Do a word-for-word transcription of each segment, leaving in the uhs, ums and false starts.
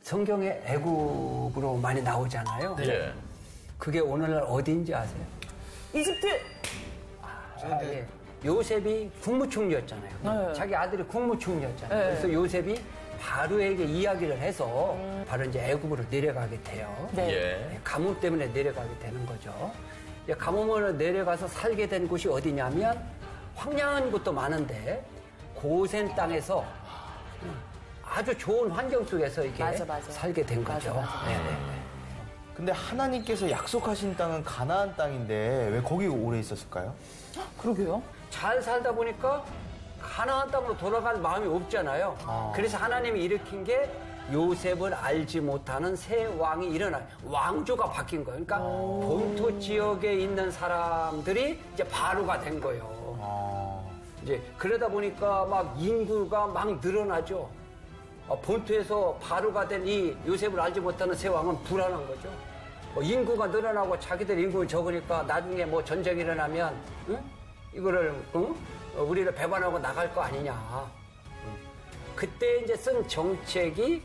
성경에 애굽으로 많이 나오잖아요. 예. 그게 오늘날 어디인지 아세요? 이집트. 아, 예. 요셉이 국무총리였잖아요. 네. 자기 아들이 국무총리였잖아요. 네. 그래서 요셉이 바로에게 이야기를 해서 음. 바로 이제 애굽으로 내려가게 돼요. 네. 예. 가뭄 때문에 내려가게 되는 거죠. 이제 가뭄으로 내려가서 살게 된 곳이 어디냐면 황량한 곳도 많은데 고센 땅에서 아주 좋은 환경 속에서 이렇게 맞아, 맞아. 살게 된 맞아, 거죠. 맞아. 네네. 근데 하나님께서 약속하신 땅은 가나안 땅인데 왜 거기 오래 있었을까요? 그러게요. 잘 살다 보니까 가나안 땅으로 돌아갈 마음이 없잖아요. 아. 그래서 하나님이 일으킨 게 요셉을 알지 못하는 새 왕이 일어나요. 왕조가 바뀐 거예요. 그러니까 본토 지역에 있는 사람들이 이제 바로가 된 거예요. 아. 이제 그러다 보니까 막 인구가 막 늘어나죠. 어, 본토에서 바로가 된 이 요셉을 알지 못하는 새 왕은 불안한 거죠. 어, 인구가 늘어나고 자기들 인구가 적으니까 나중에 뭐 전쟁이 일어나면 응? 이거를 응? 어, 우리를 배반하고 나갈 거 아니냐. 응. 그때 이제 쓴 정책이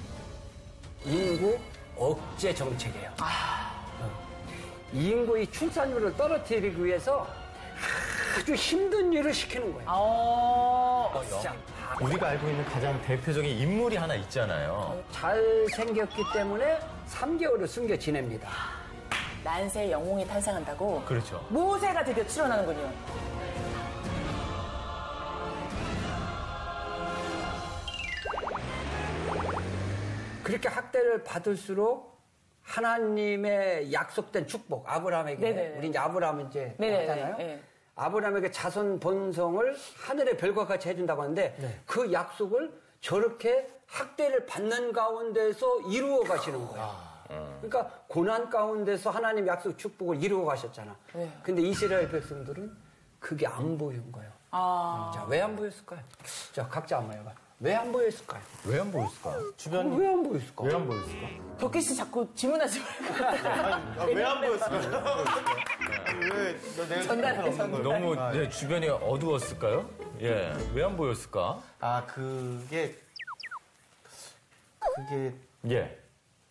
인구 억제 정책이에요. 아. 어. 인구의 출산율을 떨어뜨리기 위해서 아주 힘든 일을 시키는 거예요. 어. 어, 진짜. 우리가 알고 있는 가장 대표적인 인물이 하나 있잖아요. 잘생겼기 때문에 삼 개월을 숨겨 지냅니다. 난세의 영웅이 탄생한다고? 그렇죠. 모세가 드디어 출현하는군요. 그렇게 학대를 받을수록 하나님의 약속된 축복, 아브라함에게, 네네네. 우리 이제 아브라함 이제 네네네. 하잖아요. 네. 아브라함에게 자손 번성을 하늘의 별과 같이 해준다고 하는데 네. 그 약속을 저렇게 학대를 받는 가운데서 이루어 가시는 거예요. 아. 그러니까 고난 가운데서 하나님 약속 축복을 이루어 가셨잖아. 네. 근데 이스라엘 백성들은 그게 안 보인 거예요. 아. 자, 왜 안 보였을까요? 자, 각자 한번 해봐. 왜 안 보였을까요? 왜 안 보였을까요? 주변 왜 안 보였을까? 왜 안 보였을까? 덕기 씨 자꾸 질문하지 말고. 왜 안 보였을까요? 왜 내가 전달해, 전달. 너무 아, 네, 주변이 어두웠을까요? 예. 왜 안 보였을까? 아 그게 그게 예.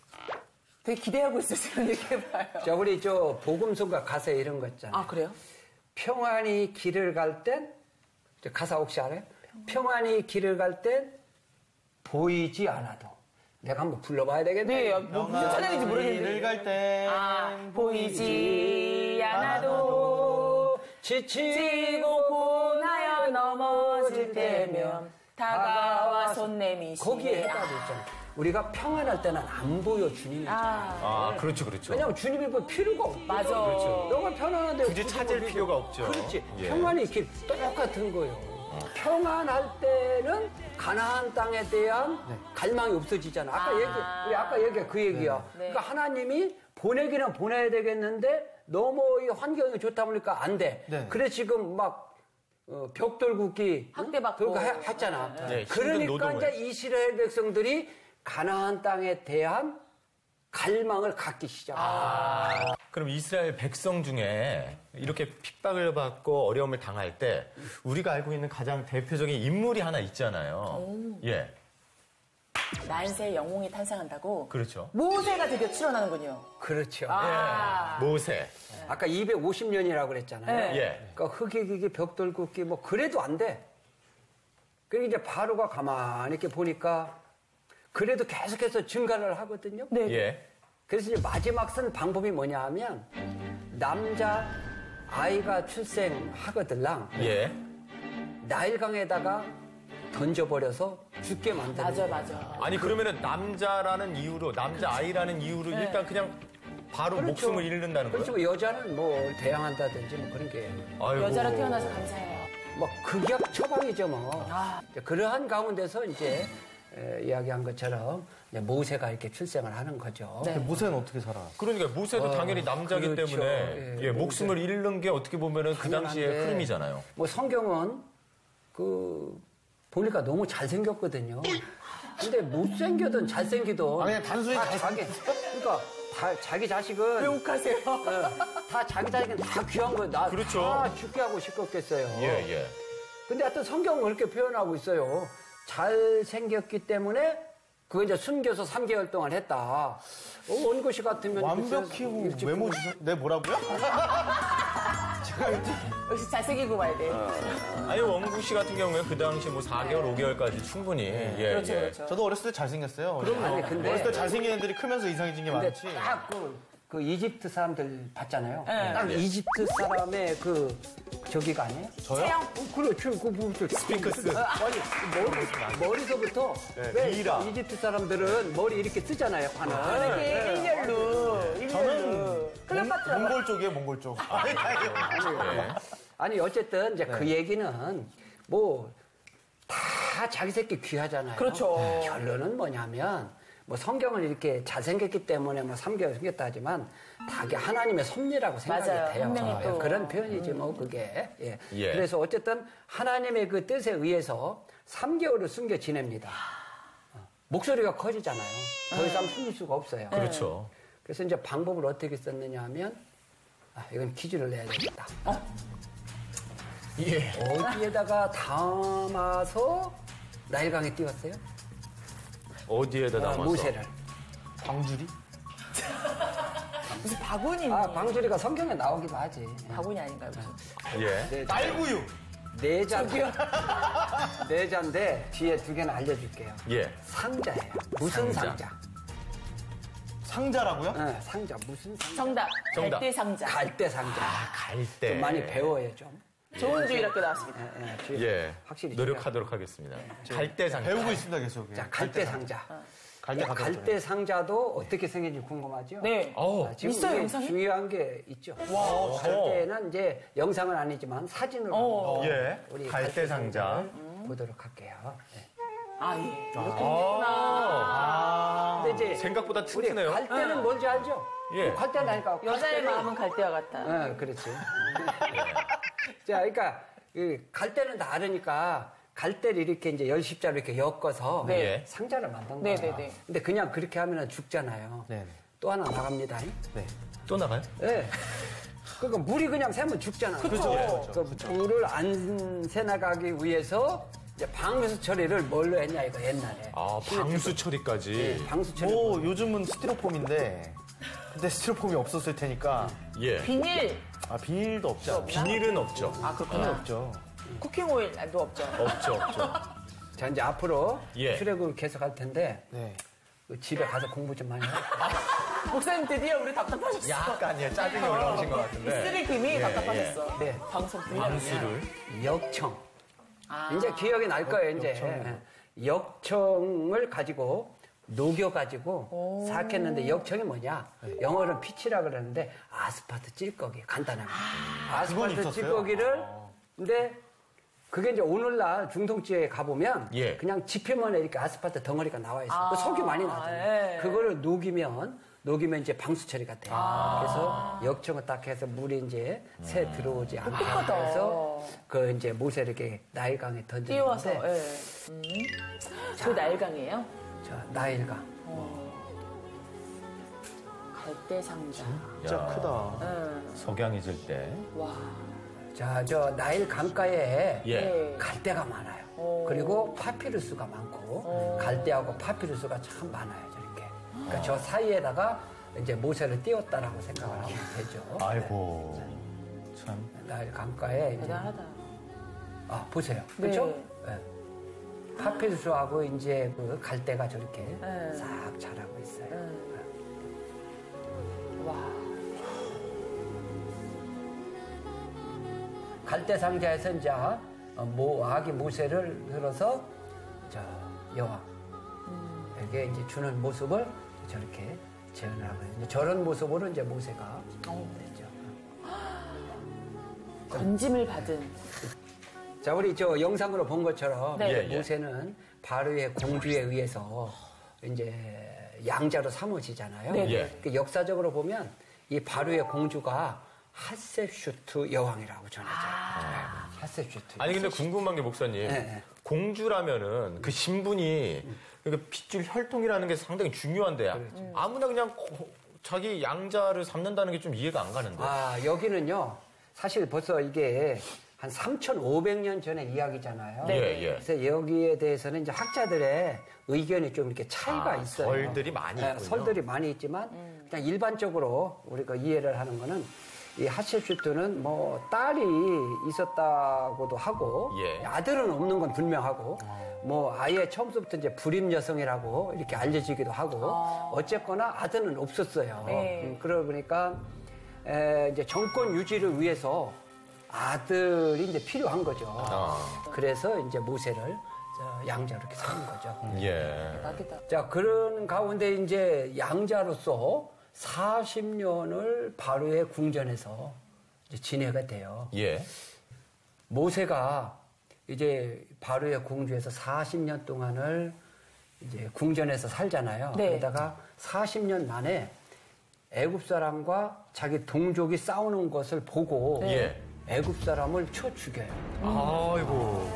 되게 기대하고 있었어요. 얘기해봐요. 자, 우리 저 복음서가 가사 이런 거 있잖아요. 아, 그래요? 평안히 길을 갈 땐, 저 가사 혹시 알아요? 평안히 길을 갈 땐 보이지 않아도. 내가 한번 불러봐야 되겠네. 네, 뭐 무슨 찬양인지 모르겠는데. 길을 갈땐 아, 보이지 않아도 지치고 고나여 넘어질 때면 다가와 손 내미시네. 거기에 해답이 있잖아요. 우리가 평안할 때는 안 보여, 주님이. 아, 아, 그렇죠, 그렇죠. 왜냐면 주님이 볼 필요가 없어. 맞아. 그렇죠. 너가 편안한데 굳이 굳이 찾을 볼 필요가 없죠. 그렇지. 예. 평안의 길 똑같은 거예요. 평안할 때는 가나안 땅에 대한 갈망이 없어지잖아. 아까 아. 얘기, 우리 아까 얘기가 그 얘기야. 네. 그러니까 하나님이 보내기는 보내야 되겠는데 너무 이 환경이 좋다 보니까 안 돼. 네. 그래 지금 막 어, 벽돌 굽기 학대받고. 그거 해- 했잖아. 네, 힘든 그러니까 노동을. 이제 이스라엘 백성들이 가나안 땅에 대한 갈망을 갖기 시작. 아, 그럼 이스라엘 백성 중에 이렇게 핍박을 받고 어려움을 당할 때 우리가 알고 있는 가장 대표적인 인물이 하나 있잖아요. 예. 난세의 영웅이 탄생한다고? 그렇죠. 모세가 드디어 출현하는군요. 그렇죠. 아. 모세. 아까 이백오십 년이라고 그랬잖아요. 네. 예. 그러니까 흙이기기 벽돌 굽기 뭐 그래도 안 돼. 그러니까 이제 바로가 가만히 이렇게 보니까 그래도 계속해서 증가를 하거든요. 네. 예. 그래서 이제 마지막 쓴 방법이 뭐냐 하면 남자 아이가 출생하거들랑 예. 나일강에다가 던져버려서 죽게 만드는 맞아, 거예요. 맞아. 아니 그러면은 남자라는 이유로 남자 아이라는 이유로 네. 일단 그냥 바로 그렇죠. 목숨을 잃는다는 그렇죠. 거예요. 뭐 여자는 뭐 대항한다든지 뭐 그런 게 아이고. 여자로 태어나서 감사해요. 뭐 극약 처방이죠 뭐. 아. 이제 그러한 가운데서 이제 에, 이야기한 것처럼 이제 모세가 이렇게 출생을 하는 거죠. 네. 모세는 어떻게 살아? 그러니까 모세도 어, 당연히 남자기 그렇죠. 때문에 예, 예, 목숨을 모세. 잃는 게 어떻게 보면은 그 당시의 당연한데 흐름이잖아요. 뭐 성경은 그 보니까 너무 잘생겼거든요. 근데 못생겨든 잘생기든 아, 그냥 단순히 다 잘생겼어. 자기 그러니까 다 자기 자식은 왜 욱하세요? 예, 다 자기 자식은 다 귀한 거예요. 나 그렇죠. 다 죽게 하고 싶었겠어요. 예, 예. 근데 하여튼 성경은 그렇게 표현하고 있어요. 잘생겼기 때문에 그거 이제 숨겨서 삼 개월 동안 했다. 어, 원고시 같으면 완벽히고 일찍 외모 구- 주소, 네, 뭐라고요? 역시 잘생기고 봐야 돼. 아니 원구 씨 같은 경우에 그 당시 뭐 사 개월, 오 개월까지 충분히 예, 그렇죠, 예. 그렇죠. 저도 어렸을 때 잘생겼어요. 아니, 근데- 어렸을 때 잘생긴 애들이 크면서 이상해진 게 근데 많지. 딱 그, 그 이집트 사람들 봤잖아요. 네. 딱 이집트 사람의 그 저기가 아니에요? 체형? 어, 그렇죠. 그 부분 스핑크스. 아니 머리, 머리서부터 네, 왜 미이라. 이집트 사람들은 머리 이렇게 쓰잖아요. 판을. 이렇게 일렬로, 일렬로. 저는 클레오파트라. 몽골 쪽이에요, 몽골 쪽. 예. 아니 어쨌든 이제 그 얘기는 뭐 다 자기 새끼 귀하잖아요. 그렇죠. 결론은 뭐냐면 뭐 성경을 이렇게 잘생겼기 때문에 뭐 삼 개월 생겼다 하지만 다 이게 하나님의 섭리라고 생각이 맞아요. 돼요. 한 명이 또. 예, 그런 표현이지 뭐 그게. 예. 예. 그래서 어쨌든 하나님의 그 뜻에 의해서 삼 개월을 숨겨 지냅니다. 어, 목소리가 커지잖아요. 더 이상 숨길 수가 없어요. 그렇죠. 그래서 이제 방법을 어떻게 썼느냐 하면 아, 이건 퀴즈를 내야 되겠다. 예. 어디에다가 담아서 나일강에 띄웠어요? 어디에다 아, 담아서? 모세를. 광주리? 무슨 바구니. 아, 광주리가 성경에 나오기도 하지. 바구니 아닌가요, 무슨? 예. 네, 날구유! 네자. 네자인데 뒤에 두 개는 알려줄게요. 예. 상자예요. 무슨 상자. 상자? 상자라고요? 네, 상자. 무슨 상자? 정답. 정답. 갈대 상자. 갈대 상자. 아, 갈 때. 좀 많이 배워요, 좀. 좋은 주일학교 나왔습니다. 예, 예, 뒤에 예. 확실히. 노력하도록 하겠습니다. 갈 때 상자. 배우고 있습니다, 계속. 자, 갈대 상자. 갈대 이 갈대 상자도 어떻게 생긴지 궁금하죠? 네. 어. 아, 지금 있어요, 이게 영상이? 중요한 게 있죠. 와. 갈대는 이제 영상은 아니지만 사진으로 어. 한번 예. 우리 갈대 상자. 상자를 보도록 할게요. 네. 아, 예. 이렇게 아. 근데 이제 생각보다 우리 튼튼해요. 갈대는 뭔지 알죠? 예. 갈대는 아니까 여자의 마음은 갈대와 같다. 네, 그렇지. 자, 그러니까 그 갈대는 다 알으니까 갈대를 이렇게 이제 열 십자로 이렇게 엮어서 네. 상자를 만든 네, 거야. 네, 네. 근데 그냥 그렇게 하면 죽잖아요. 네. 또 하나 나갑니다. 네. 또 나가요? 네. 그러니까 물이 그냥 새면 죽잖아요. 그렇죠. 그 물을 안 새나가기 위해서 이제 방수 처리를 뭘로 했냐 이거 옛날에. 아, 방수 처리까지. 네, 방수 처리. 뭐, 요즘은 스티로폼인데, 그때 스티로폼이 없었을 테니까, 예. 비닐. 아, 비닐도 없지 않아요? 비닐은 없죠. 아, 비닐 그렇구나. 없죠. 쿠킹 오일도 없죠. 없죠, 없죠. 자 이제 앞으로 예. 출애굽을 계속 할 텐데 네. 그 집에 가서 공부 좀 많이 해. 목사님 드디어 우리 답답하셨어. 약간 예, 짜증이 올라오신 것 이 같은데. 쓰리김이 예, 답답하셨어. 네. 방송 들으면. 방수를. 역청. 아. 이제 기억이 날 거예요. 이제 예. 역청을 가지고 녹여가지고 삭혔는데 역청이 뭐냐? 영어로는 피치라 그러는데 아스파트 찔거기 간단하게. 아, 그건 아스파트 있었어요? 찔거기를 근데 그게 이제 오늘날 중동지에 가보면 예. 그냥 지표면에 이렇게 아스파트 덩어리가 나와 있어요. 아, 그 속이 많이 나잖아요. 예. 그거를 녹이면 녹이면 이제 방수 처리가 돼요. 그래서 역청을 딱 해서 물이 이제 새 들어오지 않게 똑똑하다. 해서 그 이제 모세를 이렇게 나일강에 띄워서. 던졌는데 예. 음. 그 나일강이에요? 저 나일강 갈대 상자. 진짜 야. 크다. 응. 석양이 질 때. 와. 자 저 나일 강가에 예. 네. 갈대가 많아요. 오. 그리고 파피루스가 많고 갈대하고 파피루스가 참 많아요 저렇게. 그러니까 저 사이에다가 이제 모세를 띄웠다라고 생각을 하면 되죠. 아이고. 참. 나일 강가에 이제 대단하다. 아 보세요. 네. 그렇죠? 네. 파피루스하고 이제 그 갈대가 저렇게 네. 싹 자라고 있어요. 응. 와. 갈대 상자에서 이제 어, 모 아기 모세를 들어서 저 여호와에게 이제 주는 모습을 저렇게 재현을 하고요. 이제 저런 모습으로 이제 모세가 되죠. 건짐을 받은. 자, 우리 저 영상으로 본 것처럼 네. 이제 예, 예. 모세는 바로의 공주에 의해서 이제 양자로 삼어지잖아요. 네, 예. 그 역사적으로 보면 이 바로의 공주가 핫셉슈트 여왕이라고 전해져요. 아. 네, 핫셉슈트. 아니 근데 궁금한 게 목사님 네. 공주라면은 그 신분이 그 핏줄 혈통이라는 게 상당히 중요한데 아무나 그냥 고- 자기 양자를 삼는다는 게 좀 이해가 안 가는데. 아, 여기는요. 사실 벌써 이게 한 삼천오백 년 전의 이야기잖아요. 네. 예, 예. 그래서 여기에 대해서는 이제 학자들의 의견이 좀 이렇게 차이가 아, 있어요. 설들이 많이 네, 있군요. 설들이 많이 있지만 그냥 일반적으로 우리가 이해를 하는 거는 이 하셋슈트는 뭐 딸이 있었다고도 하고 예. 아들은 없는 건 분명하고 뭐 아예 처음부터 이제 불임 여성이라고 이렇게 알려지기도 하고 어쨌거나 아들은 없었어요. 네. 음, 그러다 보니까 에, 이제 정권 유지를 위해서 아들이 이제 필요한 거죠. 아. 그래서 이제 모세를 저 양자로 이렇게 삼은 거죠. 예. 대박이다. 자, 그런 가운데 이제 양자로서 사십 년을 바로의 궁전에서 이제 지내가 돼요. 예. 모세가 이제 바로의 궁주에서 사십 년 동안을 이제 궁전에서 살잖아요. 네. 그러다가 사십 년 만에 애굽 사람과 자기 동족이 싸우는 것을 보고 예. 애굽 사람을 쳐 죽여요. 아이고.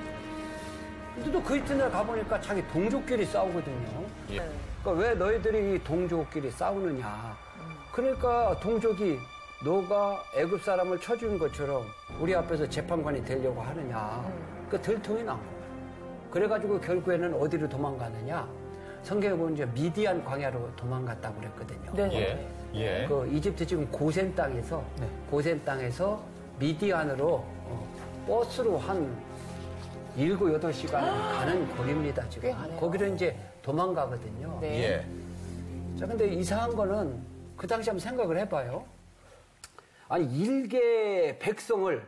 근데 또 그 이튿날 가보니까 자기 동족끼리 싸우거든요. 예. 그러니까 왜 너희들이 이 동족끼리 싸우느냐. 그러니까 동족이 너가 애굽 사람을 쳐준 것처럼 우리 앞에서 재판관이 되려고 하느냐. 그 들통이 난 거예요. 그래가지고 결국에는 어디로 도망가느냐. 성경에 보면 이제 미디안 광야로 도망갔다고 그랬거든요. 네. 예. 예. 그 이집트 지금 고센 땅에서 고센 땅에서 미디안으로 어, 버스로 한 일곱 여덟 시간 가는 거리입니다, 꽤 지금. 가네요. 거기를 이제 도망가거든요. 네. 예. 자, 근데 이상한 거는 그 당시 한번 생각을 해봐요. 아니, 일개 백성을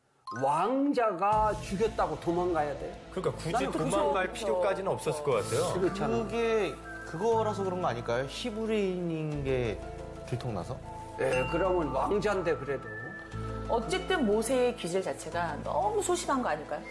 왕자가 죽였다고 도망가야 돼? 그러니까 굳이 나는 그래서- 도망갈 필요까지는 없었을 것 같아요. 그렇잖아. 그게 그거라서 그런 거 아닐까요? 히브리인인 게 들통나서? 예, 그러면 왕자인데 그래도. 어쨌든 모세의 기질 자체가 너무 소심한 거 아닐까요?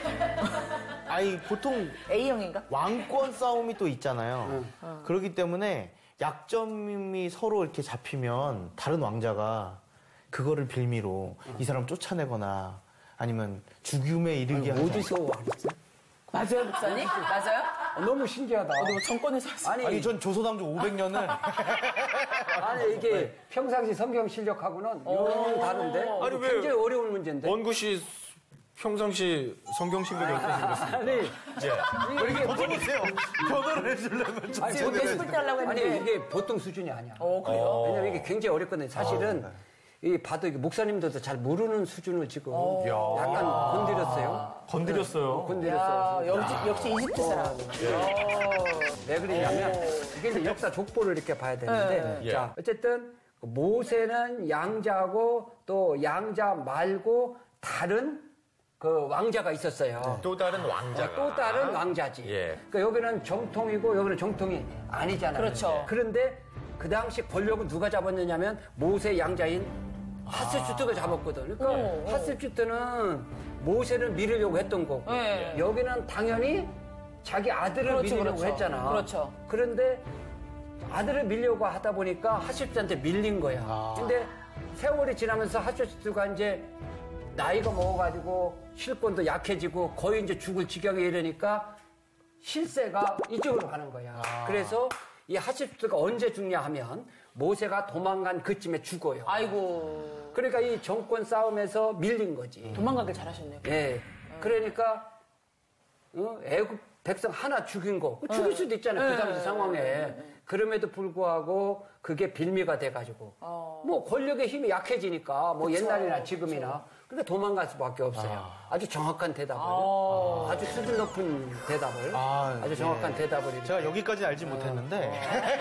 아니 보통 A형인가? 왕권 싸움이 또 있잖아요. 어. 그렇기 때문에 약점이 서로 이렇게 잡히면 다른 왕자가 그거를 빌미로 이 사람 쫓아내거나 아니면 죽음에 이르게 하지 어디서 왔어? 맞아요, 목사님? 맞아요? 어, 너무 신기하다. 어디 뭐 정권에서 왔어요? 아니, 아니 전 조선왕조 오백 년은 아니 이게 평상시 성경 실력하고는 영 다른데 아니, 왜- 굉장히 어려운 문제인데. 원구씨 평상시 성경 신경이 어떠신가요? 아니 예. 이게 보세요. 변호를 해주려면 좀 아니, 지금 보통- 게스트 때 하려고 아니 했는데. 이게 보통 수준이 아니야. 어, 그래요? 왜냐면 이게 굉장히 어렵거든요. 사실은 이 봐도 이게 목사님들도 잘 모르는 수준을 지금 약간 건드렸어요. 건드렸어요. 야, 건드렸어요. 역시, 역시 이집트 사람. 왜 그러냐면 이게 이제 역사 족보를 이렇게 봐야 되는데 네. 자 어쨌든 모세는 양자고 또 양자 말고 다른 그 왕자가 있었어요. 또 다른 왕자가. 또 다른 왕자지. 예. 그러니까 여기는 정통이고 여기는 정통이 아니잖아요. 그렇죠. 그런데 그 당시 권력은 누가 잡았느냐면 모세 양자인 하스슈트가 잡았거든. 그러니까 오, 오. 하스슈트는 모세를 밀으려고 했던 거고 네. 여기는 당연히 자기 아들을 그렇죠, 밀으려고 그렇죠. 했잖아. 그렇죠. 그런데 아들을 밀려고 하다 보니까 하스슈트한테 밀린 거야. 아. 근데 세월이 지나면서 하스슈트가 이제 나이가 먹어가지고 실권도 약해지고 거의 이제 죽을 지경에 이르니까 실세가 이쪽으로 가는 거야. 아. 그래서 이 하십수가 언제 죽냐 하면 모세가 도망간 그쯤에 죽어요. 아이고. 그러니까 이 정권 싸움에서 밀린 거지. 도망가길 잘하셨네요. 예. 그러니까 어? 애국 백성 하나 죽인 거 죽일 수도 있잖아요. 그 당시 상황에. 그럼에도 불구하고 그게 빌미가 돼가지고 어. 뭐 권력의 힘이 약해지니까 뭐 옛날이나 지금이나 그러니까 도망갈 수밖에 없어요. 아. 주 정확한 대답을 아. 아주 수준 높은 대답을 아, 아, 주 정확한 예. 대답을 이렇게. 제가 여기까지 알지 못했는데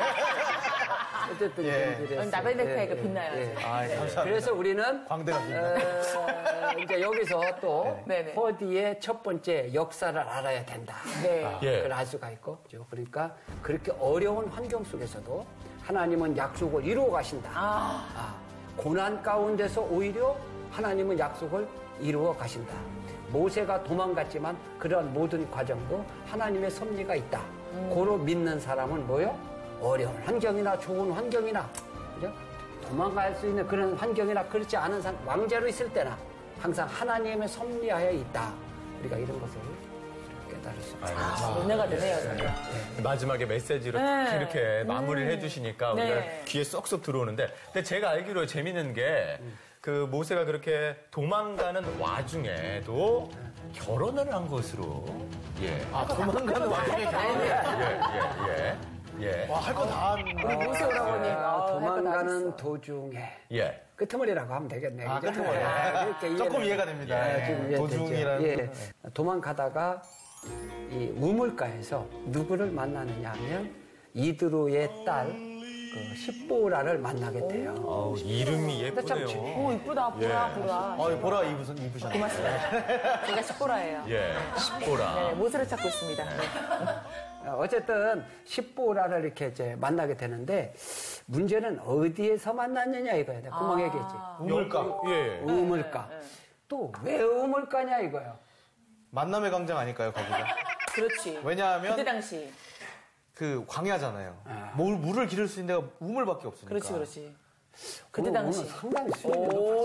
어쨌든 예. 좀 그랬어요. 나벨레카이가 예, 예, 빛나요. 예. 아, 감사합니다. 그래서 우리는 광대가 빛나. 어, 이제 여기서 또 네네. 퍼디의 첫 번째 역사를 알아야 된다. 네. 예. 그걸 알 수가 있고, 그죠? 그러니까 그렇게 어려운 환경 속에서도 하나님은 약속을 이루어 가신다. 아. 아, 고난 가운데서 오히려 하나님은 약속을 이루어 가신다. 모세가 도망갔지만 그러한 모든 과정도 하나님의 섭리가 있다. 음. 고로 믿는 사람은 뭐요? 어려운 환경이나 좋은 환경이나 그죠? 도망갈 수 있는 그런 환경이나 그렇지 않은 상, 왕자로 있을 때나 항상 하나님의 섭리하에 있다. 우리가 이런 것을 깨달을 수 있다. 아, 은혜가 되네요, 정말. 마지막에 메시지로 네. 딱 이렇게 마무리를 해주시니까 네. 우리가 귀에 쏙쏙 들어오는데, 근데 제가 알기로 재밌는 게 그 모세가 그렇게 도망가는 와중에도 결혼을 한 것으로. 예. 아, 도망가는 와중에 결혼을. 예, 예, 예. 예. 와, 할 거 다 한. 우리 모세 오라버니 아, 도망가는 도중에 예. 끄트머리라고 하면 되겠네. 아, 그죠? 끄트머리. 아, 그렇게 조금 이해는- 이해가 됩니다. 예, 지금 예. 이해되죠. 도중이라는. 예. 거는. 도망가다가 이 우물가에서 누구를 만나느냐 하면 이드로의 딸 그 십보라를 만나게 돼요. 아우, 이름이 근데 참 예쁘네요. 오, 이쁘다. 보라, 예. 보라. 어, 보라 입으신, 입으셨네. 고맙습니다. 제가 십보라예요. 예, 십보라. 네, 모세를 찾고 있습니다. 네. 어쨌든 십보라를 이렇게 이제 만나게 되는데 문제는 어디에서 만났느냐 이거야. 내가 금방 얘기했지. 우물가. 예. 우물가. 네, 네. 또 왜 우물가냐 이거야. 만남의 광장 아닐까요, 거기가? 그렇지. 왜냐하면 그때 당시. 그 광야잖아요. 물, 물을 기를 수 있는 데가 우물밖에 없으니까. 그렇지, 그렇지. 그때 오늘- 당시. 오늘 상당히 수준이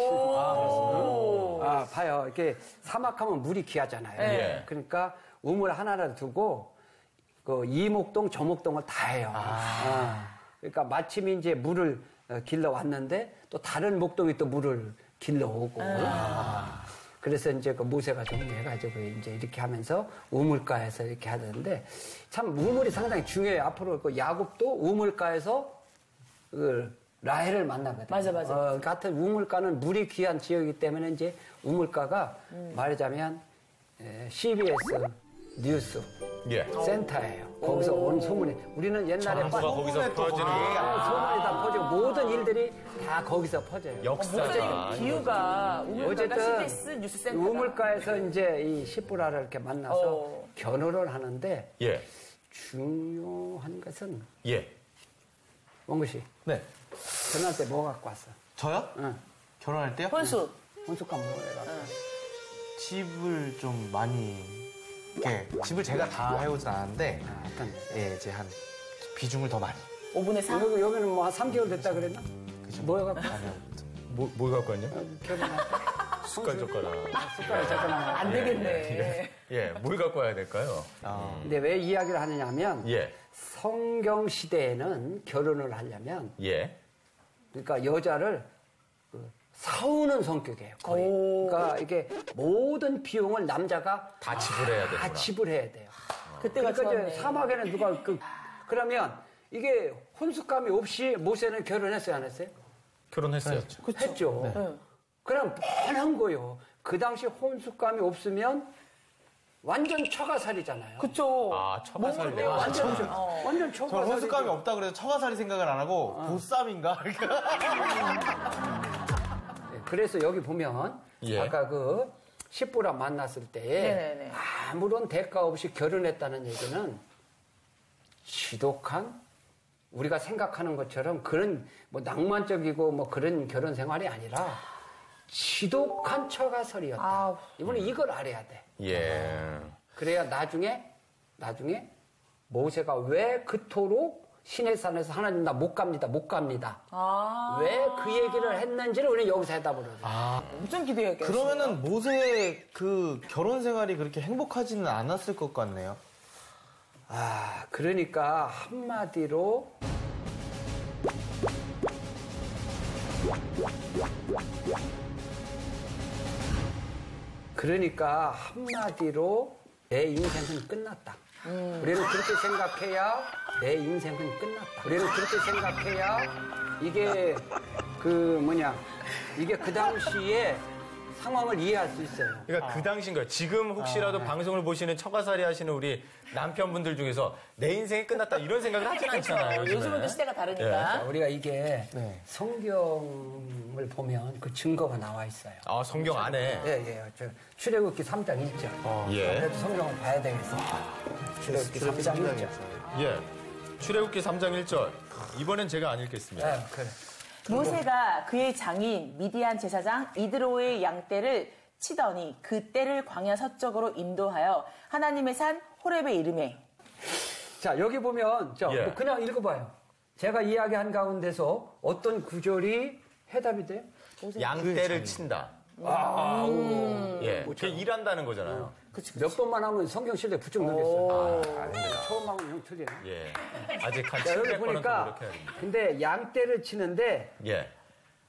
높았어요. 아, 봐요. 이렇게 사막하면 물이 귀하잖아요. 네. 그러니까 우물 하나를 두고 그 이목동, 저목동을 다 해요. 아, 그러니까 마침 이제 물을 어, 길러 왔는데 또 다른 목동이 또 물을 길러 오고. 아. 그래서 이제 그 모세가 정리해가지고 이제 이렇게 하면서 우물가에서 이렇게 하는데 참 우물이 상당히 중요해요. 앞으로 그 야곱도 우물가에서 그 라헬을 만나거든요. 맞아, 맞아. 어, 같은 우물가는 물이 귀한 지역이기 때문에 이제 우물가가 음. 말하자면 에, 씨비에스 뉴스 예. 센터예요. 거기서 온 소문이 우리는 옛날에 정보가 빠- 거기서 퍼지는 거예요. 소문이 다 퍼지고 모든 일들이 다 거기서 퍼져요. 역사가. 기후가 우물가가 어쨌든 씨비에스 뉴스센터. 우물가에서 이제 이 시브라를 이렇게 만나서 어. 결혼을 하는데 예. 중요한 것은 예. 원구 씨 네. 결혼할 때 뭐 갖고 왔어? 저요? 응. 결혼할 때요? 혼수. 혼숙감 뭐 해갖고? 집을 좀 많이, 이렇게, 집을 제가 다 해오진 않았는데, 아, 어떤 예, 이제 한, 비중을 더 많이. 오분의 사. 여기, 여기는 뭐 한 삼 개월 됐다 그랬나? 뭐 해갖고? 아니요. 뭐, 뭘 갖고 왔냐? 결혼할 때. 숟갈 젓가락. 숟가락 잠깐만. 안 되겠네. 예, 뭘 갖고 와야 될까요? 아, 근데 왜 이야기를 하느냐 하면 예. 성경 시대에는 결혼을 하려면 예. 그러니까 여자를 그 사오는 성격이에요. 거의. 오. 그러니까 이게 모든 비용을 남자가 다 지불해야 다 되구나. 지불해야 돼요. 그때가 그러니까 처음에. 이제 사막에는 누가 그 그러면 이게 혼숙감이 없이 모세는 결혼했어요, 안 했어요? 결혼했어요. 했죠. 응. 그럼 뻔한 거요. 그 당시 혼숙감이 없으면 완전 처가살이잖아요. 그쵸. 아, 처가살 뭐, 내가. 완전 어. 완전 저는 처가살이. 혼숙감이 없다 그래서 처가살이 생각을 안 하고, 보쌈인가? 그래서 여기 보면 예. 아까 그 십보라 만났을 때 네네네. 아무런 대가 없이 결혼했다는 얘기는 지독한 우리가 생각하는 것처럼 그런 뭐 낭만적이고 뭐 그런 결혼 생활이 아니라 지독한 처가설이었다. 아우. 이번에 이걸 알아야 돼. 예. 그래야 나중에 나중에 모세가 왜 그토록 시내산에서 하나님 나 못 갑니다 못 갑니다 아. 왜 그 얘기를 했는지를 우리는 여기서 해답을 얻어요. 엄청 기대했겠어요. 그러면은 모세의 그 결혼 생활이 그렇게 행복하지는 않았을 것 같네요. 아, 그러니까 한마디로 그러니까 한마디로 내 인생은 끝났다. 우리는 그렇게 생각해야 내 인생은 끝났다. 우리는 그렇게 생각해야 이게 그 뭐냐 이게 그 당시에 상황을 이해할 수 있어요. 그러니까 그 당시인 거예요. 지금 혹시라도 방송을 보시는 처가살이 하시는 우리 남편분들 중에서 내 인생이 끝났다 이런 생각을 하진 않잖아요. 요즘에. 요즘은 또 시대가 자, 다르니까. 우리가 이게 네. 성경을 보면 그 증거가 나와 있어요. 아, 성경 안에. 예, 예. 저 출애굽기 삼 장 일 절. 예. 그래도 성경을 봐야 되겠어. 출애굽기 삼 장 일 절. 예. 출애굽기 삼 장 일 절. 이번엔 제가 안 읽겠습니다. 예, 그래. 모세가 그의 장인 미디안 제사장 이드로의 양떼를 치더니 그 떼를 광야 서쪽으로 인도하여 하나님의 산 호렙에 이르매. 자, 여기 보면, 자, 예. 뭐 그냥 읽어봐요. 제가 이야기한 가운데서 어떤 구절이 해답이 돼요? 양떼를 친다. 아, 우. 예. 그게 일한다는 거잖아요. 몇 번만 하면 성경 실내 부쩍 늘겠어요. 아, 아닙니다. 처음 하면 형 틀리네. 예. 아직 한 자, 여기 칠백 번은 더 보니까, 노력해야 됩니다. 근데 양떼를 치는데, 예.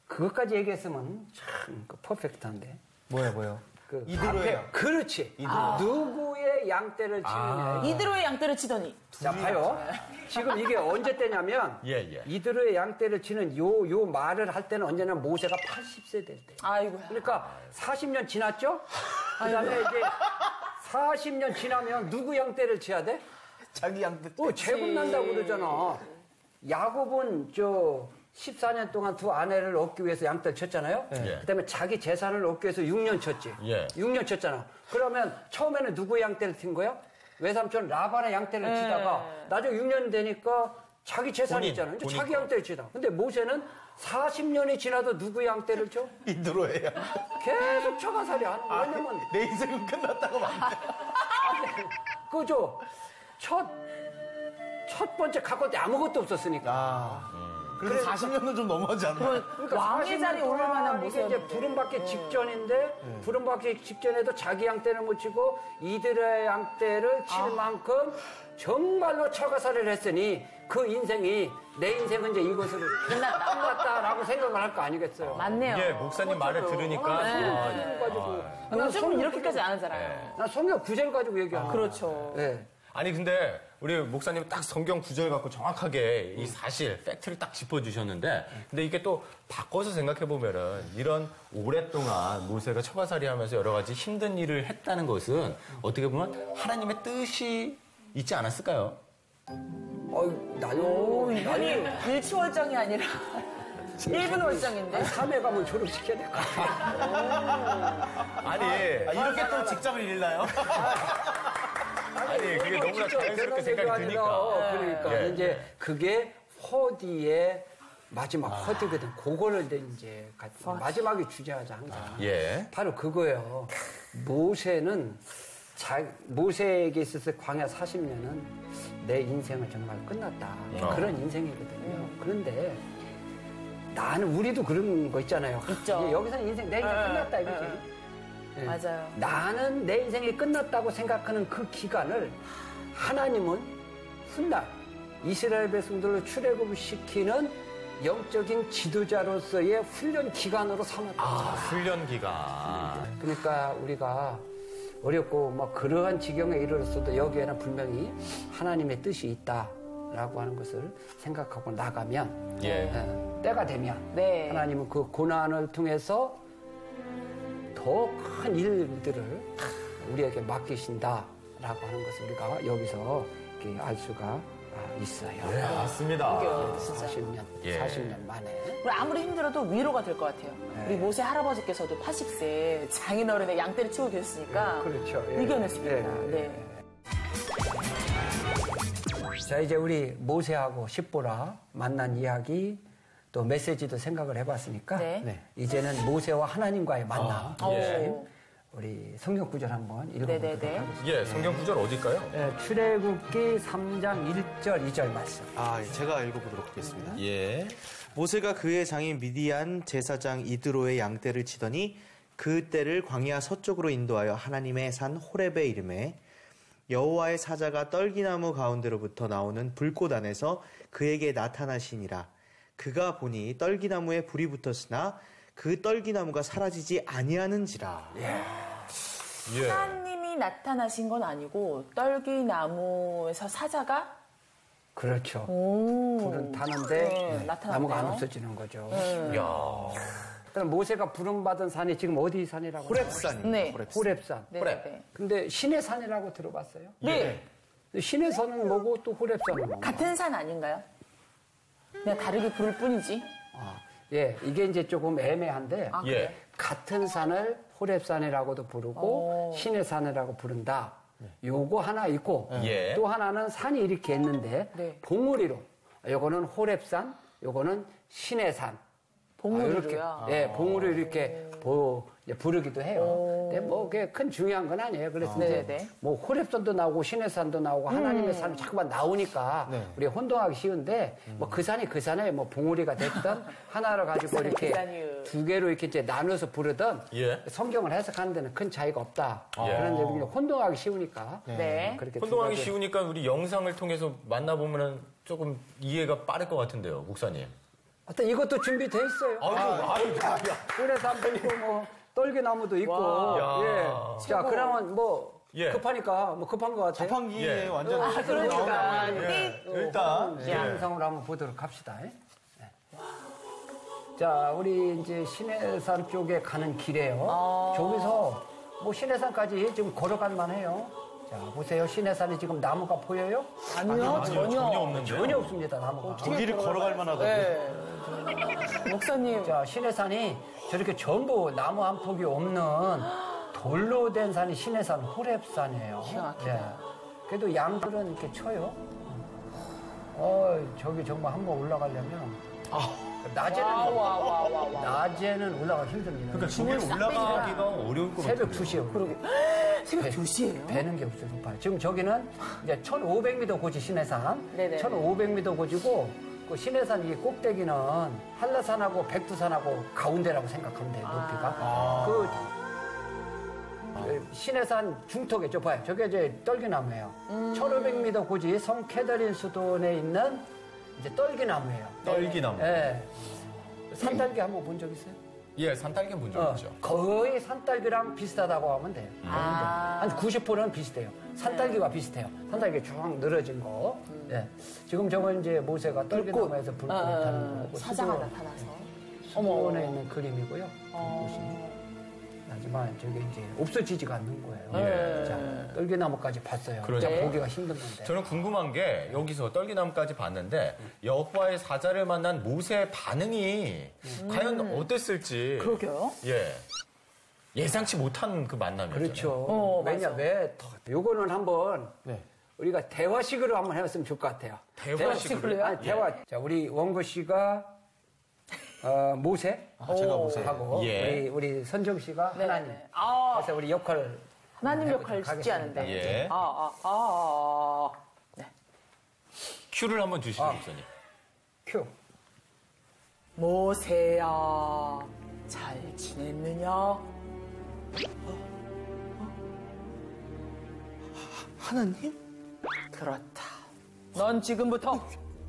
그것까지 얘기했으면 참 그 퍼펙트한데. 뭐야, 뭐요? 그 이드로의 앞에- 그렇지. 누구의 양떼를 치느냐. 이드로의 양떼를 치더니. 자, 봐요. 지금 이게 언제 때냐면 예, 예. 이드로의 양떼를 치는 요, 요 말을 할 때는 언제나 모세가 팔십 세 될 때. 아이고. 그러니까 사십 년 지났죠? 그 다음에 이제 사십 년 지나면 누구 양떼를 쳐야 돼? 자기 양떼. 어, 제곱 난다고 그러잖아. 야곱은 저 십사 년 동안 두 아내를 얻기 위해서 양떼를 쳤잖아요. 예. 그다음에 자기 재산을 얻기 위해서 육 년 쳤지. 예. 육 년 쳤잖아. 그러면 처음에는 누구의 양떼를 친 거야? 외삼촌 라반의 양떼를 예. 치다가 나중에 육 년 되니까 자기 재산이 본인, 있잖아. 이제 본인 자기 거. 양떼를 치다. 근데 모세는 사십 년이 지나도 누구의 양떼를 쳐? 이드로예요. 계속 쳐가살이 하는 거야. 왜냐면 내 인생은 끝났다고 막. 그죠? 첫, 첫 번째 갖고 때 아무것도 없었으니까. 아. 그래서 사십 년은 좀 넘어가지 않나? 그러니까 왕의 사십 자리에 년 오를 만한 동안 이게 이제 모습이었는데. 부름받기 직전인데 부름받기 직전에도 자기 양떼를 못 치고 이들의 양떼를 칠 만큼 정말로 처가살이를 했으니 그 인생이 내 인생은 이제 이것으로 끝났다. 끝났다라고 생각을 할 거 아니겠어요. 맞네요. 예, 목사님 말을 들으니까. 아, 성경 아, 구절 가지고. 난 요즘은 성경 이렇게까지 안 구절- 하잖아요. 난 성경 구절 가지고 얘기하는 거야. 그렇죠. 네. 아니 근데 우리 목사님 딱 성경 구절 갖고 정확하게 이 사실 팩트를 딱 짚어주셨는데 근데 이게 또 바꿔서 생각해 보면은 이런 오랫동안 모세가 처가살이하면서 여러 가지 힘든 일을 했다는 것은 어떻게 보면 하나님의 뜻이 있지 않았을까요? 어이, 나는, 오, 나는 이분이 일치월장이 아니라 일 분 월장인데. 삼 회 가면 졸업시켜야 될 것 같아. 아니 아, 이렇게 또 직장을 잃나요? 아니 그게 너무나 진짜 자연스럽게 대단한 생각이 얘기가 아니라, 어, 드니까. 그러니까 예. 이제 그게 허디의 마지막 허디거든. 그거를 이제 같이 마지막에 주제하자 항상. 예. 바로 그거예요. 모세는 자, 모세에게 있어서 광야 사십 년은 내 인생은 정말 끝났다. 어. 그런 인생이거든요. 그런데 나는 우리도 그런 거 있잖아요. 있죠. 이제 여기서 인생 내 인생 예, 끝났다 예, 이거지. 예. 맞아요. 나는 내 인생이 끝났다고 생각하는 그 기간을 하나님은 훗날 이스라엘 백성들을 출애굽시키는 영적인 지도자로서의 훈련 기간으로 삼았다. 아, 훈련 기간. 그러니까 우리가 어렵고 뭐 그러한 지경에 이르렀어도 여기에는 분명히 하나님의 뜻이 있다라고 하는 것을 생각하고 나가면 예. 예, 때가 되면 네. 하나님은 그 고난을 통해서 더 큰 일들을 우리에게 맡기신다라고 하는 것을 우리가 여기서 이렇게 알 수가 있어요. 네, 맞습니다. 이게 진짜. 사십 년, 예. 사십 년 만에. 우리 아무리 힘들어도 위로가 될 것 같아요. 우리 모세 할아버지께서도 팔십 세 장인어른의 양떼를 치고 계셨으니까 그렇죠. 예. 이겨냈습니다. 예. 네. 자, 이제 우리 모세하고 십보라 만난 이야기 또 메시지도 생각을 해봤으니까 네. 네. 이제는 모세와 하나님과의 만남. 오. 예. 우리 성경 구절 한번 읽어보도록 네네네. 하겠습니다. 예, 성경 구절 어딜까요? 예, 출애굽기 삼 장 일 절 이 절 말씀. 아, 예, 제가 읽어보도록 하겠습니다. 예. 모세가 그의 장인 미디안 제사장 이드로의 양떼를 치더니 그 떼를 광야 서쪽으로 인도하여 하나님의 산 호렙에 이르매 여호와의 사자가 떨기나무 가운데로부터 나오는 불꽃 안에서 그에게 나타나시니라. 그가 보니 떨기나무에 불이 붙었으나 그 떨기나무가 사라지지 아니하는지라. 예. 하나님이 나타나신 건 아니고 떨기나무에서 사자가 그렇죠. 오. 불은 타는데 네, 나타났네요. 나무가 안 없어지는 거죠. 야. 그럼 모세가 부름받은 산이 지금 어디 산이라고? 호렙산입니다. 네. 호렙산. 호렙산. 네, 호렙. 네. 근데 신의 산이라고 들어봤어요? 네. 신의 산은 뭐고 또 호렙산은 뭐고? 같은 산 아닌가요? 그냥 다르게 부를 뿐이지. 아, 예, 이게 이제 조금 애매한데 아, 예. 그래요? 같은 산을 호렙산이라고도 부르고 오. 신의 산이라고 부른다. 요거 하나 있고 예. 또 하나는 산이 이렇게 있는데 네. 봉우리로 요거는 호렙산, 요거는 신의 산. 봉우리로요? 아, 이렇게, 예, 봉우리 이렇게 보, 이제 부르기도 해요. 근데 뭐 그게 큰 중요한 건 아니에요. 그래서 이제 네네. 뭐 호렙산도 나오고 신의 산도 나오고 하나님의 산이 자꾸만 나오니까 네. 우리 혼동하기 쉬운데 뭐 그 산이 그 산에 뭐 봉우리가 됐던 하나를 가지고 산이 이렇게 그 산이요. 두 개로 이렇게 이제 나눠서 부르던 예. 성경을 해석하는 데는 큰 차이가 없다. 예. 그런데 우리가 혼동하기 쉬우니까 네. 그렇게 두 혼동하기 가지. 쉬우니까 우리 영상을 통해서 만나보면 조금 이해가 빠를 것 같은데요, 목사님. 하여튼 이것도 준비돼 있어요. 아이고, 아이고, 야, 야. 고래삼도 있고 뭐 떨기나무도 있고. 와. 예. 자, 그러면 뭐 예. 급하니까 뭐 급한 것 같아요. 자판기에 예. 완전 아, 그러니까. 예. 어, 일단 예. 영상으로 한번 보도록 합시다. 예. 자, 우리 이제 신해산 쪽에 가는 길이에요. 저기서 뭐 신해산까지 지금 걸어갈 만해요. 자, 보세요. 신해산이 지금 나무가 보여요? 아니요, 전혀. 전혀 없는데. 전혀 없습니다, 나무가. 저기를 걸어갈 만하다고요? 네. 목사님. 자, 신해산이 저렇게 전부 나무 한 폭이 없는 돌로 된 산이 신해산 호랩산이에요. 기가 막히다. 예. 그래도 양들은 이렇게 쳐요. 어, 저기 정말 한번 올라가려면 낮에는 와, 와, 와, 와, 와. 낮에는 올라가기 힘듭니다. 그러니까 저기 올라가기가 어려울 것 새벽 같아요. 두 시에 그러게 새벽 두 시예요? 배는 게 없어요. 높아요. 지금 저기는 이제 천오백 미터 고지 신해산. 네네. 천오백 미터 고지고 그 신해산 이 꼭대기는 한라산하고 백두산하고 가운데라고 생각하면 돼요. 높이가. 그 신해산 중턱에 저 봐요. 저게 이제 떨기나무예요. 천오백 미터 고지 성 캐더린 수돈에 있는 이제 떨기나무예요. 떨기나무. 예. 산딸기 한번 본 적 있어요? 예, 산딸기 본 적 어, 있죠. 거의 산딸기랑 비슷하다고 하면 돼요. 아. 한 구십 퍼센트는 비슷해요. 산딸기와 비슷해요. 산딸기 쭉 늘어진 거. 예. 지금 저건 이제 모세가 떨기나무에서 불꽃 어, 타는 거고. 사자가 수도- 나타나서. 수도원에 있는 그림이고요. 어. 보시면. 하지만 저게 이제 없어지지가 않는 거예요. 예. 자, 떨기나무까지 봤어요. 그러죠. 진짜 보기가 힘든 건데. 저는 궁금한 게 여기서 떨기나무까지 봤는데 여호와의 사자를 만난 모세의 반응이 과연 어땠을지. 그러게요. 예. 예상치 못한 그 만남이었죠. 그렇죠. 어, 왜냐, 왜? 더- 요거는 한번 네. 우리가 대화식으로 한번 해봤으면 좋을 것 같아요. 대화식으로요? 아니, 대화. 자, 우리 원고 씨가 어, 모세 아, 제가 모세. 하고 예. 우리 우리 선정 씨가 네. 하나님. 아, 그래서 우리 역할 하나님 해보도록 역할 쉽지 하겠습니다. 않은데. 예. 아, 아, 아, 아. 네. 큐를 한번 주시죠, 아. 목사님. 큐. 모세야, 잘 지냈느냐? 하나님? 그렇다. 넌 지금부터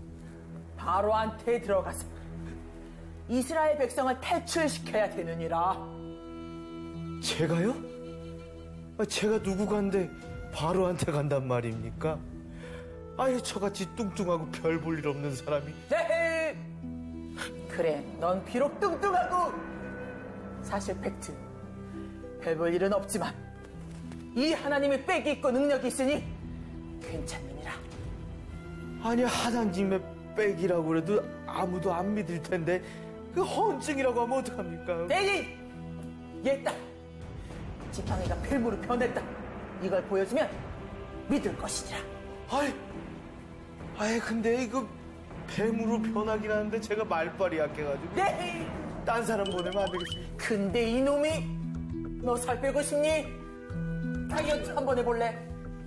바로한테 들어가서 이스라엘 백성을 탈출시켜야 되느니라. 제가요? 아, 제가 누구간데 바로한테 간단 말입니까? 아유, 저같이 뚱뚱하고 별 볼 일 없는 사람이. 네. 그래, 넌 비록 뚱뚱하고 사실 팩트. 별 볼 일은 없지만 이 하나님의 빽이 있고 능력이 있으니 괜찮느니라. 아니, 하나님의 빽이라고 그래도 아무도 안 믿을 텐데 그 허언증이라고 하면 어떡합니까? 에이! 얘다! 지팡이가 뱀으로 변했다. 이걸 보여주면 믿을 것이니라. 아이, 아이, 근데 이거 뱀으로 변하긴 하는데 제가 말빨이 약해가지고 네! 딴 사람 보내면 안 되겠습니다. 근데 이놈이 너 살 빼고 싶니? 다이어트 한번 해볼래?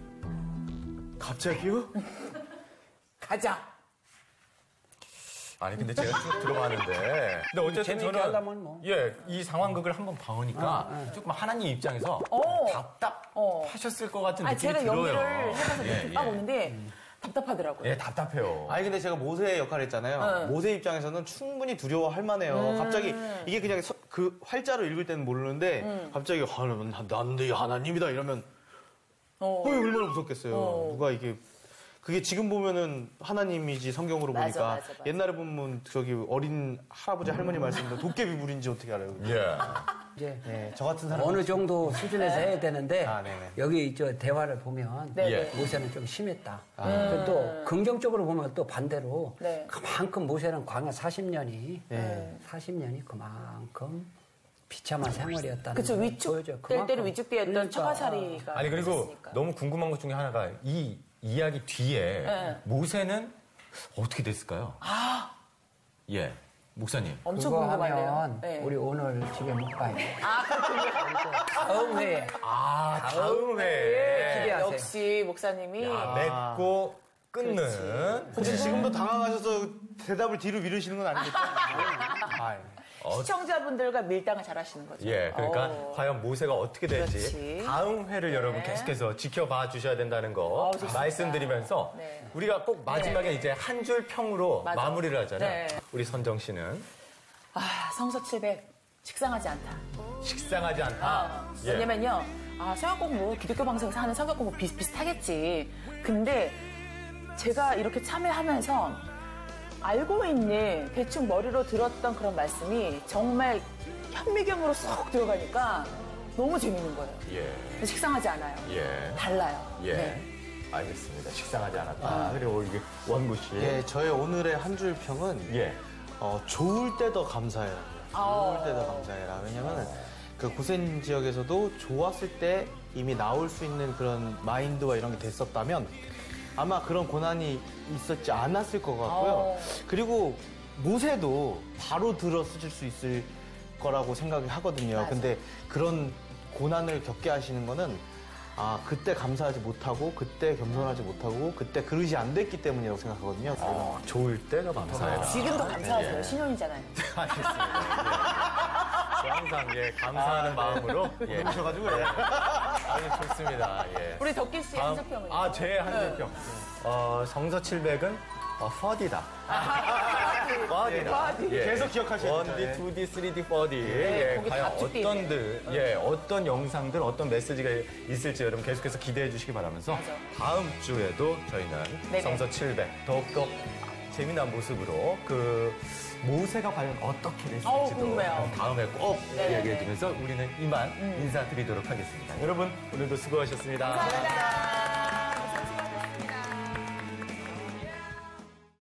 갑자기요? 가자. 아니 근데 제가 쭉 들어봤는데 근데 어쨌든 재미있게 저는 하려면 뭐. 예, 이 상황극을 한번 봐오니까 조금 하나님 입장에서 어. 답답하셨을 것 같은 아니, 느낌이 제가 들어요. 연기를 해봐서 예, 느낌 딱 예. 오는데 답답하더라고요. 예, 답답해요. 아니, 근데 제가 모세의 역할을 했잖아요. 응. 모세 입장에서는 충분히 두려워할 만해요. 갑자기 이게 그냥 서- 그 활자로 읽을 때는 모르는데 갑자기 아, 난, 난 네 하나님이다 이러면 어. 어, 얼마나 무섭겠어요. 어. 누가 이게 그게 지금 보면은 하나님이지 성경으로 맞아, 보니까 맞아, 맞아. 옛날에 보면 저기 어린 할아버지 할머니 말씀도 도깨비 불인지 어떻게 알아요? 예. 이제 네, 저 같은 사람 어느 정도 수준에서 해야 되는데 아, 네네. 여기 저 대화를 보면 네, 예. 네. 모세는 좀 심했다. 그또 긍정적으로 보면 또 반대로 네. 그만큼 모세는 광야 사십 년이 네. 사십 년이 그만큼 비참한 생활이었다는 그쵸, 걸 위축, 보여줘요. 때때로 그만큼. 위축되었던 그러니까. 처가살이가. 아니 그리고 있었으니까. 너무 궁금한 것 중에 하나가 이 이야기 뒤에 네. 모세는 어떻게 됐을까요? 아, 예, 목사님. 엄청 그거 궁금한데요. 하면 네. 우리 오늘 집에 못 가요. 아, 다음 회에 아, 다음 예, 회에 기대하세요. 역시 목사님이 야, 맺고 끊는. 혹시 지금도 당황하셔서 대답을 뒤로 미루시는 건 아니겠죠? 아, 어. 시청자분들과 밀당을 잘 하시는 거죠. 예, 그러니까 어. 과연 모세가 어떻게 될지 그렇지. 다음 회를 여러분 계속해서 지켜봐 주셔야 된다는 거 어, 좋습니다. 말씀드리면서 네. 우리가 꼭 마지막에 이제 한 줄 평으로 맞아. 마무리를 하잖아요. 네. 우리 선정 씨는 아, 성서 칠백 식상하지 않다. 식상하지 않다. 아, 예. 왜냐면요, 아, 성경 공부, 기독교 방송에서 하는 성경 공부 비슷비슷하겠지. 근데 제가 이렇게 참여하면서 알고 있는 대충 머리로 들었던 그런 말씀이 정말 현미경으로 쏙 들어가니까 너무 재밌는 거예요. 예. 식상하지 않아요. 예. 달라요. 예. 네. 알겠습니다. 식상하지 않았다. 그리고 이게 원구 씨. 예, 저의 오늘의 한 줄 평은 예. 어, 좋을 때도 감사해라. 아. 좋을 때도 감사해라. 왜냐면 그 고센 지역에서도 좋았을 때 이미 나올 수 있는 그런 마인드와 이런 게 됐었다면 아마 그런 고난이 있었지 않았을 것 같고요. 어. 그리고 모세도 바로 들어쓰실 수 있을 거라고 생각을 하거든요. 맞아. 근데 그런 고난을 겪게 하시는 거는 아, 그때 감사하지 못하고, 그때 겸손하지 못하고, 그때 그릇이 안 됐기 때문이라고 생각하거든요. 어, 좋을 때도 감사해라. 지금도 감사하세요. 예. 신혼이잖아요. 알겠습니다. 예. 항상 예, 감사하는 마음으로 예. 그러셔가지고 예. 아주 좋습니다. 예. 우리 덕기 씨 다음- 한줄평은요? 아, 제 한줄평. 어, 성서 칠백은 어, 퍼디다. 퍼디다. 퍼디. 예. 계속 기억하셔야 원 돼요. 디, 네. 투 디, 쓰리 디, 사 디. 네, 예, 거기 과연 다 쭉돼 어떤들, 예, 어떤 영상들, 어떤 메시지가 있을지 여러분 계속해서 기대해 주시기 바라면서 맞아. 다음 주에도 저희는 네네. 성서 칠백 더욱더 재미난 모습으로 그 모세가 과연 어떻게 됐을지도 어우, 궁금해요. 다음에 꼭 네네네. 얘기해 주면서 우리는 이만 인사드리도록 하겠습니다. 여러분 오늘도 수고하셨습니다. 감사합니다.